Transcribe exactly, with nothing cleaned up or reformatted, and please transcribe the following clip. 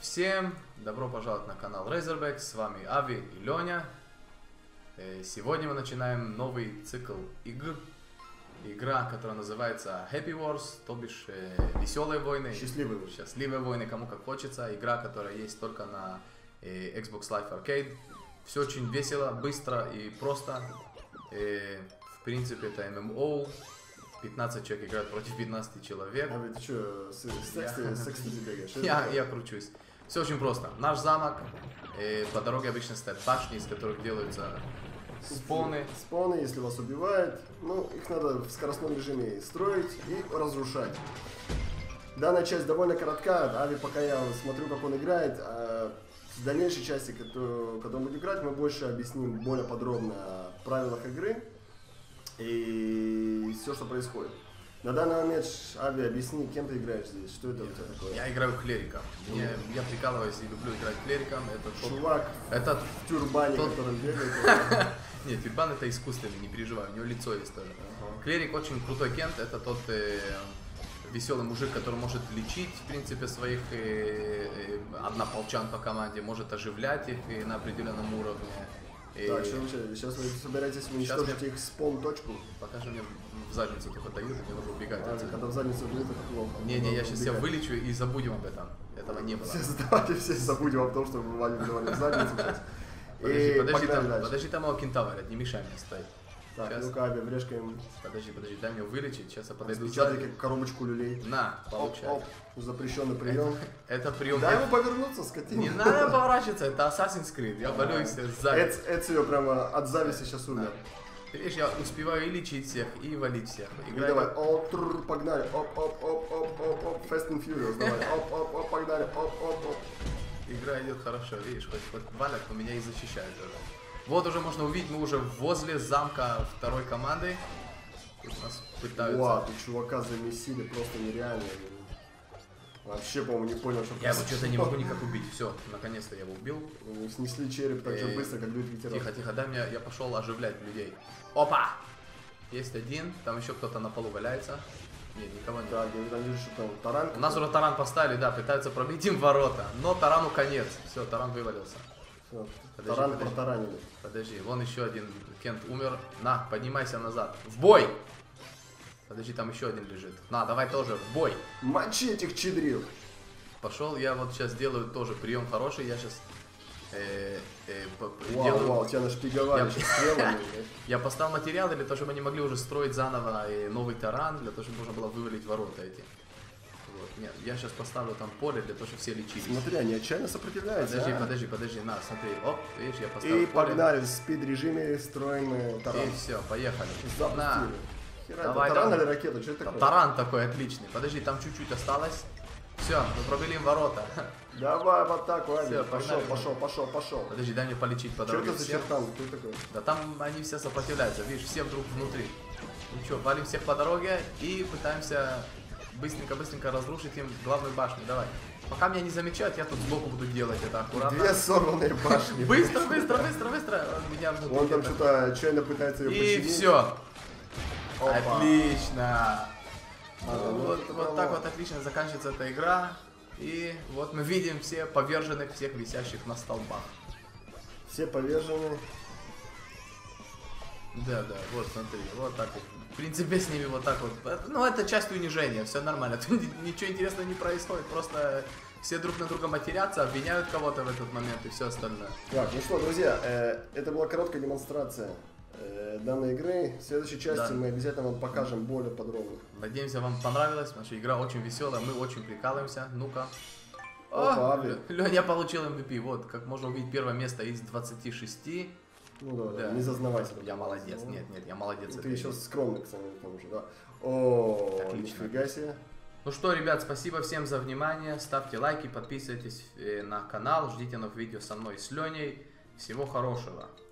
Всем добро пожаловать на канал Razorback, с вами Ави и Леня. Сегодня мы начинаем новый цикл игр. Игра, которая называется Happy Wars, то бишь веселые войны. Счастливые войны. Счастливые войны, кому как хочется. Игра, которая есть только на Xbox Live Arcade. Все очень весело, быстро и просто. В принципе, это эм эм о. пятнадцать человек играют против пятнадцати человек. А ты что, секс ты бегаешь? Я, я кручусь. Все очень просто. Наш замок, э, по дороге обычно стоят башни, из которых делаются споны. Споны, если вас убивают, ну, их надо в скоростном режиме строить и разрушать. Данная часть довольно коротка, Ави, пока я смотрю, как он играет, а в дальнейшей части, которую, когда мы будем играть, мы больше объясним более подробно о правилах игры и все, что происходит. На данный момент, Ави, объясни, кем ты играешь здесь, что это у тебя такое? Я играю клериком. Мне, я прикалываюсь и люблю играть клериком. Это чувак тот, это в тюрбане, тот... который бегает. Нет, тюрбан это искусственный, не переживай, у него лицо есть тоже. Ага. Клерик очень крутой кент, это тот э, веселый мужик, который может лечить, в принципе, своих э, э, однополчан по команде, может оживлять их и на определенном уровне. И... Так, что вы сейчас, сейчас вы собираетесь уничтожить их спон-точку? Пока же мне в задницу только дают, и мне нужно убегать. А, когда в задницу дают, это плохо. Не-не, я сейчас себя вылечу и забудем об этом. Этого не было. Все, давайте все забудем о том, что мы Ваню давали в задницу сейчас. Подожди, И подожди, там, дальше. подожди, там его кентаврят, не мешай мне стоять. Так, Сейчас. ну-ка, Ави, врежка им. Подожди, подожди, дай мне вылечить, сейчас я подойду Распечатай сзади. как коробочку люлей. На, получай. Оп, оп, запрещенный прием. Это прием. Дай ему повернуться, скотина. Не надо поворачиваться, это Assassin's Creed, я болюсь сзади. Эцио прямо от зависти сейчас умер. Ты видишь, я успеваю и лечить всех, и валить всех. Ну Играю. давай, оп, тррр, погнали, оп, оп, оп, оп, оп, оп, Fast and Furious, давай, оп, оп, оп, погнали, оп, оп, оп. Игра идет хорошо, видишь, хоть, хоть валят, но меня и защищают даже. Вот уже можно увидеть, мы уже возле замка второй команды. Тут нас пытаются... Вау, тут чувака замесили просто нереально. Вообще, по-моему, не понял, что... Я его что-то не могу никак убить. Все, наконец-то я его убил. Снесли череп так же быстро, как люди ветераны. Тихо, тихо, дай мне, я пошел оживлять людей. Опа! Есть один, там еще кто-то на полу валяется. Нет, никого нет. Так, я там вижу, что там таран. У нас уже таран поставили, да, пытаются пробить им ворота. Но тарану конец. Все, таран вывалился. Все, Подожди, таран подожди. протаранили. Подожди, вон еще один Кент умер. На, поднимайся назад. В бой! Подожди, там еще один лежит. На, давай тоже, в бой! Мочи этих чедрил! Пошел, я вот сейчас делаю тоже прием хороший. Я сейчас э, э, Вау, делаю... вау, тебя нашпиговали Я- сейчас стрелами. Я поставил материалы для того, чтобы они могли уже строить заново э, новый таран, для того, чтобы можно было вывалить ворота эти. Вот. Нет, я сейчас поставлю там поле для того, чтобы все лечились. Смотри, они отчаянно сопротивляются. Подожди, а? подожди, подожди, на, смотри. Оп, видишь, я поставил И поле. погнали в спид-режиме, строим э, таран. И все, поехали. На. Запустили. Хера, это Давай, таран давай. или ракета? Что это такое? Таран такой отличный. Подожди, там чуть-чуть осталось. Все, мы пробили им ворота. Давай в атаку, Ави. Всё, Пошел, погнали. пошел, пошел, пошел. Подожди, дай мне полечить по Что дороге это за всех. чертан? Кто такой? Да там они все сопротивляются, видишь, все вдруг внутри. Ну что, валим всех по дороге и пытаемся быстренько-быстренько разрушить им главную башню. Давай. Пока меня не замечают, я тут сбоку буду делать это аккуратно. Две сорванные башни. Быстро, быстро, быстро, быстро. Меня внутри Он там где-то. что-то отчаянно пытается ее И починить. все. Опа. Отлично. А, ну, вот это вот прямо- так вот отлично заканчивается эта игра. И вот мы видим все поверженных, всех висящих на столбах. Все повержены. Да, да, вот смотри, вот так вот. В принципе, с ними вот так вот. Это- Ну, это часть унижения, все нормально. Тут ничего интересного не происходит. Просто все друг на друга матерятся, обвиняют кого-то в этот момент и все остальное. Так, ну что, друзья, э, это была короткая демонстрация э, данной игры. В следующей части Да. мы обязательно вам покажем более подробно. Надеемся, вам понравилось. Наша игра очень веселая, мы очень прикалываемся. Ну-ка. Опа, О, Ави. Леня получил эм ви пи. Вот, как можно увидеть, первое место из двадцати шести. Ну да, Да. да, не зазнавайся. Я молодец. Нет, нет, я молодец. Ты этой еще игры. скромный, кстати, к тому же, да. О, Отлично. нифига себе. Ну что, ребят, спасибо всем за внимание. Ставьте лайки, подписывайтесь э, на канал. Ждите новых видео со мной и с Леней. Всего хорошего.